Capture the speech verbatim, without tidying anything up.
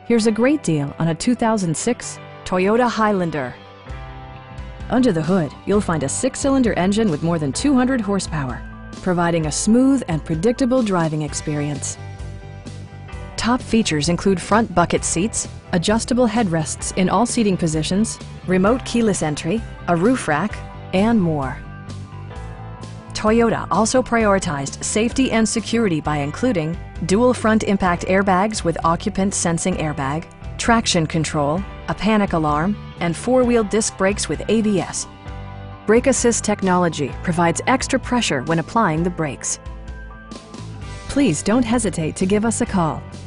Here's a great deal on a two thousand six Toyota Highlander. Under the hood, you'll find a six-cylinder engine with more than two hundred horsepower, providing a smooth and predictable driving experience. Top features include front bucket seats, adjustable headrests in all seating positions, remote keyless entry, a roof rack, and more. Toyota also prioritized safety and security by including dual front impact airbags with occupant sensing airbag, traction control, a panic alarm, and four-wheel disc brakes with A B S. Brake Assist technology provides extra pressure when applying the brakes. Please don't hesitate to give us a call.